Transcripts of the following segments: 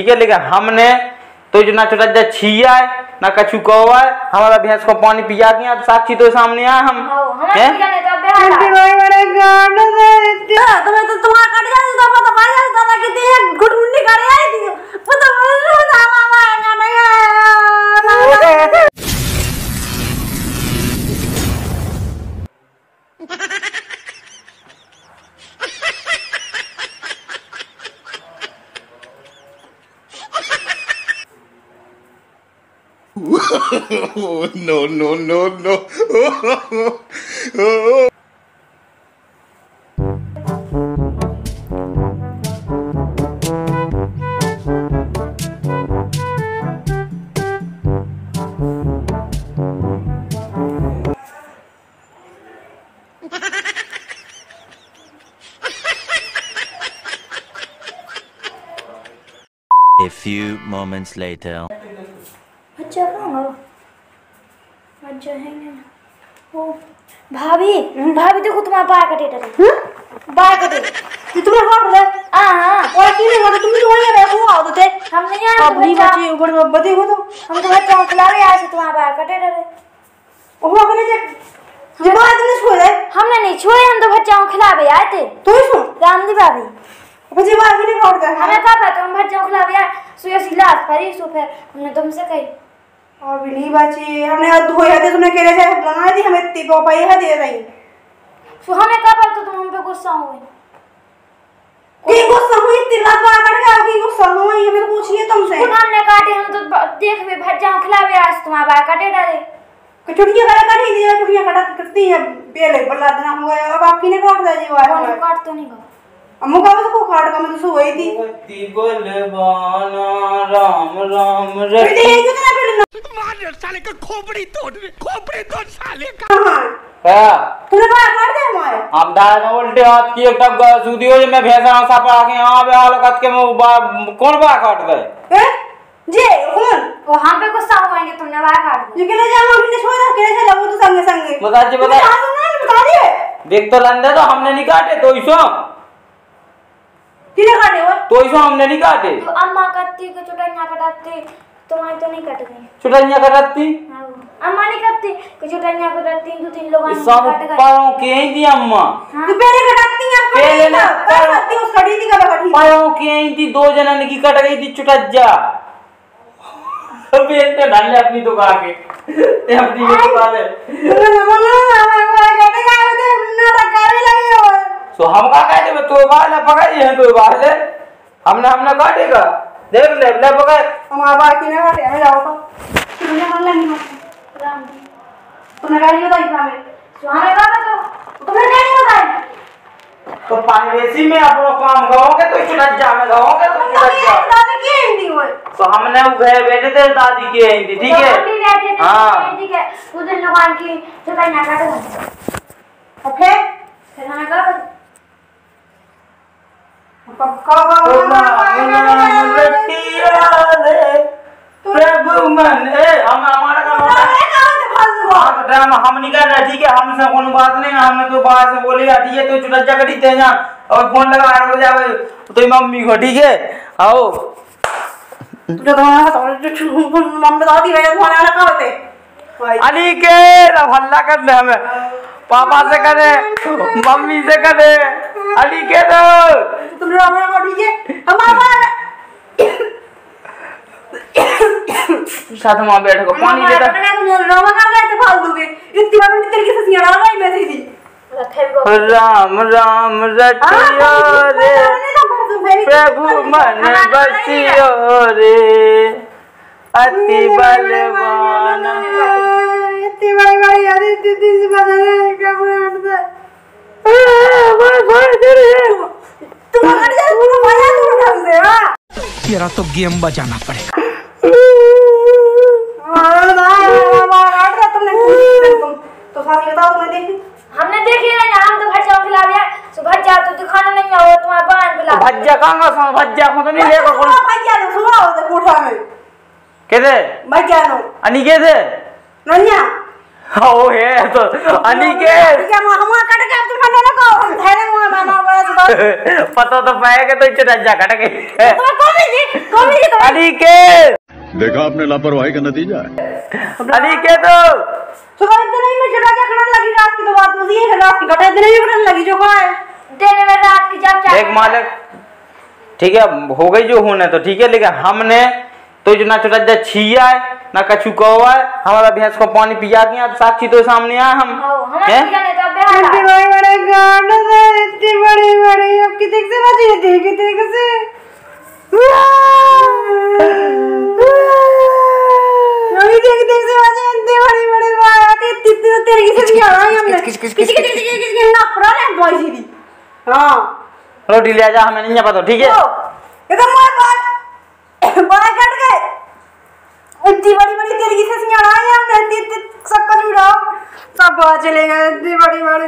ठीक है, लेकिन हमने तो जो ना छोटा जा छिया है ना कछु कौवा है, हमारा भैंस को पानी पिया के अब साक्षी तो सामने आए हम हैं। तुम्हें तो तुम्हारा कट जाए तो पता पड़ जाए दादा कितनी है गुटमुंडी कर आई थी पता no, no, no, no. A few moments later. अच्छा कहाँ अच्छा है ना वो भाभी भाभी देखो तुम्हारा बाल कटे डरे बाल कटे ये तुम्हें काट रहा है हाँ और किने काटे तुम तो वहीं रहे हो आओ तो थे हम नहीं आए अब नहीं बची ऊपर बदे हो तो हम तो बच्चा खिला रहे आज से तुम्हारा बाल कटे डरे वो अपने जब बात नहीं छोड़े हमने नहीं छोड़े हम तो बच्चा खिलावे आए थे तू ही सुन रामदी भाभी मुझे बाल भी नहीं काटता हमें कहा था तुम बच्चा खिलावे आए सुया सिलास फरी सो फिर हमने तुमसे कही और भी नहीं बची हमने हाथ धोया थे तुमने कह रहे थे बनाई थी हमें ती पापा ये दे रही सो हमें कहा पर तो तुम हम पे गुस्सा हुए की गुस्सा हुई तिला बार कट गया की गुस्सा हुई हमें पूछिए तुमसे खुद हमने काटे हम तो देख वे भज जाओ खिलावे आज तुम्हारा बाल कटे डाले छुट्टियां करा काटी दी छुट्टियां कटा करती है पहले बल्ला देना हुआ अब आपकी ने काट दिया जी वाला काट तो नहीं गो अम्मू का तो काट का मैं तो सोई थी बलवाना राम राम रे मार साले का खोपड़ी तोड़ साले का। हां तूने बाल काट दे हमारे हम दादा उल्टे हाथ की एकदम सूदी हो मैं भैंसा सा पा के यहां पे हाल कत के कौन बा काट दे जी कौन वो हम पे गुस्सा होएंगे तुमने बाल काट दिया जी के ले जाओ हमने छोड़ दे के ले जाओ तो संगे संगे बता जी बता दिए देख तो लंदे तो हमने नहीं काटे तो इसो किने काटे हो तो इसो हमने नहीं काटे तो अम्मा कत्ती के चुटाइयां कटाती तुम्हारी तो नहीं कट गई चुटाइयां कटाती हां अम्मा नहीं कटती के चुटाइयां कटाती दो तीन लोग सब पारों के ही दी अम्मा तू पहले कटाती है पहले ना कटती उस कड़ी दी का कटी पारों के ही थी दो जनन की कट गई थी चुटज्जा अबे इतने डाल अपनी दुकान के ये अपनी दुकान है सो हम का कहते में तो बाल पकड़ी है तो बाल है हमने काटेगा देख ले पकड़ हमारा बाकी ना काटे हमें जाओ तो तुमने मान लेंगे राम तुमने गाड़ी बताई हमें सुहाने का तो तुमने नहीं बताई तो पानी में अपनो काम करोगे तो चुटज्जा में रहोगे तो चुटज्जा दादी की हिंदी हुई तो हमने घर बैठे थे दादी की हिंदी ठीक है हां ठीक है उस दिन लोगों की चुटाइयां काटे और फिर हमें का प्रभु मन हम हमारा ड्रामा हम नहीं कर रहे ठीक है हमसे कोई बात नहीं हमने तो बाहर से बोलेगा ठीक है तो चुटज्जा कटी थे ना और फोन लगा हो जावे तो मम्मी को ठीक है आओ जो तुम्हारा मम्मी दादी वे तुम्हारे वाला का होते अली के हल्ला कर ले हमें पापा से करे मम्मी से करे अली के दो तुम रोमा को ठीक है हमारा साथ में बैठ को पानी देता तुम रोमा कर रहे थे फालतू के इतनी बार में तेरे की ससियां डाल रही मैं सीधी राम राम रटियो रे प्रभु मन बसियो रे अति बलवान इतनी बड़ी यार इतनी सी बात है क्या बोलता है तुम अगर जा तुम माया तुम ढंग से हां तेरा तो गेम बजाना पड़ेगा तुमने तो साथ बताओ तुमने देखी हमने देखी नहीं हम तो भज्जा खिलावे सो भज्जा तो दिखाना नहीं है तुम्हारा बांध पिला भज्जा कहां से भज्जा को तो नहीं लेको कौन भज्जा तो सुनाओ तो कोठा में केदे भज्जा नो अनि केदे नन्या ओ है तो अनि के क्या हम कट के तुम खाने ना को धैर्य में मानो बस पता तो पाए के तो चुटज्जा कट गई तो कौन जी तो अनिकेत देखा आपने लापरवाही का नतीजा है। अनिकेत सुबह इतने ही में चुटा चकड़न लगी रात की तो बात मुझे है रात की कटे इतने ही उड़न लगी जो है दिन में रात की जब देख मालिक ठीक है हो गई जो होने तो ठीक है लेकिन हमने तो जो ना चुटा छिया है ना कछु कौवा है हमारा भैंस को पानी पिया के अब साक्षी तो सामने आया हम हमारे जाने तो इतने बड़े गांड से इतने बड़े अब कितने से बजे थे कितने से अभी देख से बजे इतने बड़े बात इतने तो तेरे की से आ रहा है हमने किसी ना पड़ा है बॉय सीधी हां रोटी ले जा हमें नहीं पता ठीक है ये तो बाल कट गए इतनी बड़ी तेरी की से आ रहा है हमने इतने सब कुछ उड़ाओ सब बाहर चले गए इतनी बड़ी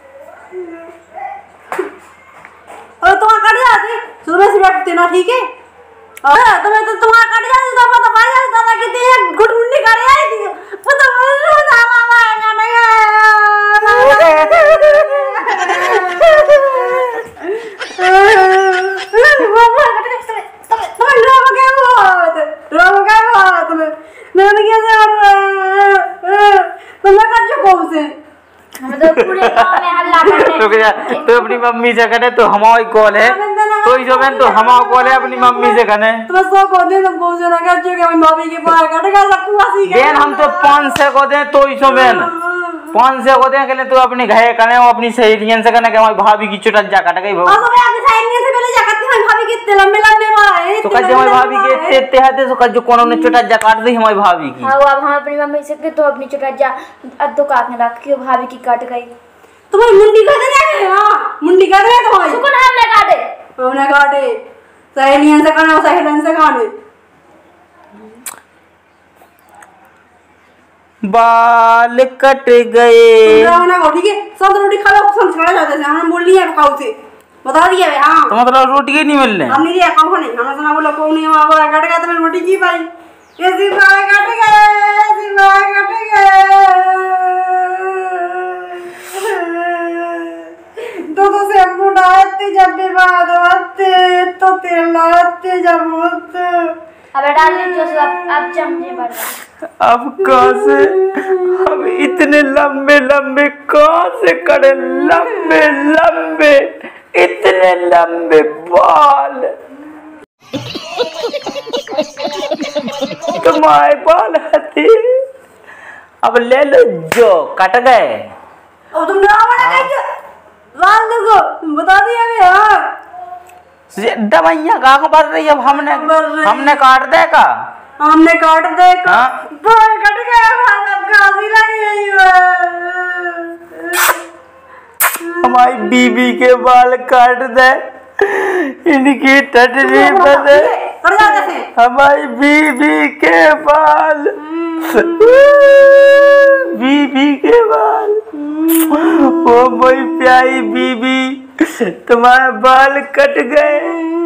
और तुम कट जाती सुबह से बैठते ना ठीक है तुम्हें तो तुम्हारा कट जाती तो पता पा जाता दादा कितनी गुटमुंडी करे आई थी पता रोज मामा आएगा नहीं तो अपनी मम्मी से करे तो हमारी कॉल है तो जो बहन तो हमारा कॉल है अपनी मम्मी से करे बहन हम तो 500 को दे तो ही सो बहन 500 को दे तो अपने घर करे अपनी सहेलियन से करे हमारी भाभी की चुटक जा कट गई तो कज हमारी भाभी के इतने हाथे तो कज कोनो ने चुटक जा काट दी हमारी भाभी की हां अब हम अपनी मम्मी से के तो अपनी चुटक जा अद्दो काट ने रख के भाभी की काट गई तुम्हारी मुंडी काट दे हां मुंडी काट दे तुम्हारी सुकन हमने काटे सहेलियन से करना सहेलियन से खाने बाल कट गए ना ठीक है सब रोटी खा लो संस्कार जाते से हम बोल लिया काऊ से बता दिया है हां तो मतलब रोटी ही नहीं मिलने हम नहीं दिया काऊ नहीं हम ना बोला कोई नहीं बाबा कट गया तो रोटी की भाई ये सिवाय कट गए तो से हम डालते जब भी बाद आते तो तेल लाते जब होते अबे डाल ले जो अब चमचे बढ़ अब कहां से अब इतने लंबे कहां से करे लंबे इतने लंबे बाल तुम्हारे बाल हथे अब ले लो जो कट गए अब तुम ना बना लाल देखो बता दिया मैं हां दवाइयां कहां बढ़ रही अब हमने काट दे का हमने काट दे का बाल कट गया काजी लगी हमारी बीबी के बाल काट दे इनकी टटरी बदे हमारी बीबी के बाल ओ मोई प्यारी बीबी तुम्हारे बाल कट गए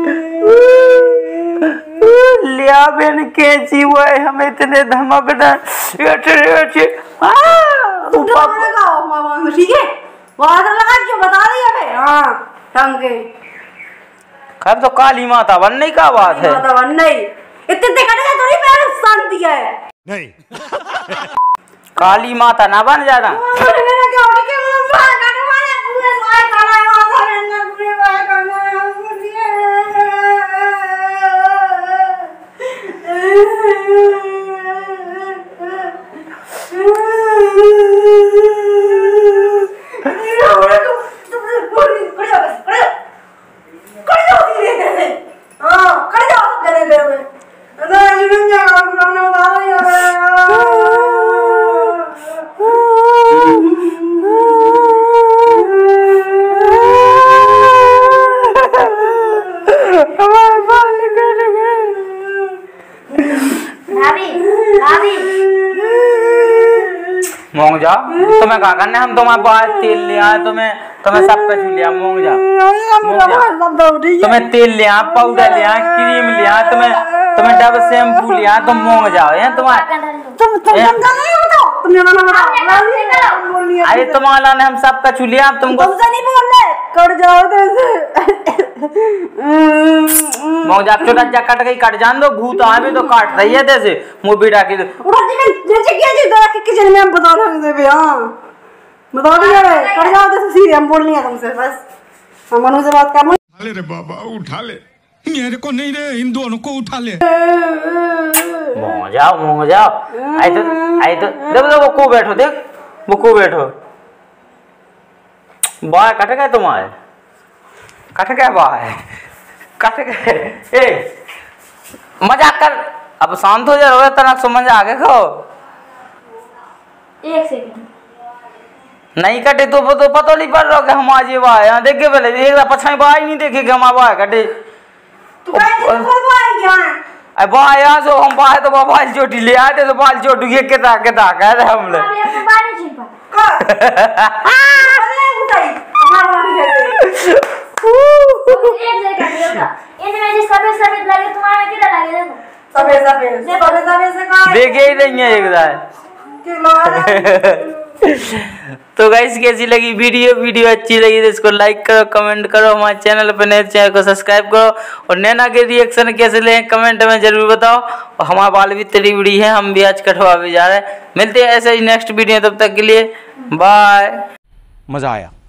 लिया बेन कैंची वो हम इतने धमकना ठीक है वाटर लगा जो बता दिया मैं हां ढंग के खैर तो काली माता बनने का बात है माता बन नहीं इतने कट गए थोड़ी मैं शांति है नहीं काली माता ना बन जाना मैंने क्या हो गया मां कटवाने पूरे मार खाना माता ने पूरे मार खाना मोंग जा तुम्हें कहा करने हम तुम्हारे पास तेल लिया तुम्हें सब कुछ लिया मोंग जा तुम्हें तेल लिया पाउडर लिया क्रीम लिया तुम्हें डब शैम्पू लिया तुम मोंग जाओ ये अरे तुम्हारा ने हम सब कुछ लिया तुमको नहीं बोल रहे कट जाओ तो मौज आप छोटा जा कट गई कट जान दो भूत आवे तो काट रही है जैसे मुंह बेटा की उठा जी मैं जैसे क्या जी दो के किचन में हम बता रहे थे हां बता दिया कट जाओ तो सीधे हम बोल नहीं है तुमसे बस हम मनु से बात कर उठा ले रे बाबा उठा ले मेरे को नहीं रे इन दोनों को उठा ले मौज आओ आई तो देखो वो को बैठो देख वो को बैठो बाय कट गए तुम्हारे कट गए बाय कट गए ए मजाक कर अब शांत हो जा तना समझ आगे खो 1 सेकंड नहीं कटे तो पता नहीं पड़ रहा कि हम आज ये बाय यहाँ देख के पहले एक पछाई बाय नहीं देखे कि हमारा बाय कटे तू क्या बाय क्या अब बाय यहाँ से हम बाय तो बाल चोटी ले आए थे तो बाल चोट के कह रहे हम लोग अभी अपने बाल नहीं छीन पा सफेद लगे तुम्हारे किधर लगे देखो सफेद देखे ही नहीं है एक तो गाइस कैसी लगी वीडियो अच्छी लगी तो इसको लाइक करो कमेंट करो हमारे चैनल पर नए चैनल को सब्सक्राइब करो और नैना के रिएक्शन कैसे लें कमेंट में जरूर बताओ और हमारा बाल भी तरी बड़ी है हम भी आज कटवा भी जा रहे हैं मिलते हैं ऐसे ही नेक्स्ट वीडियो तब तक के लिए बाय मजा आया।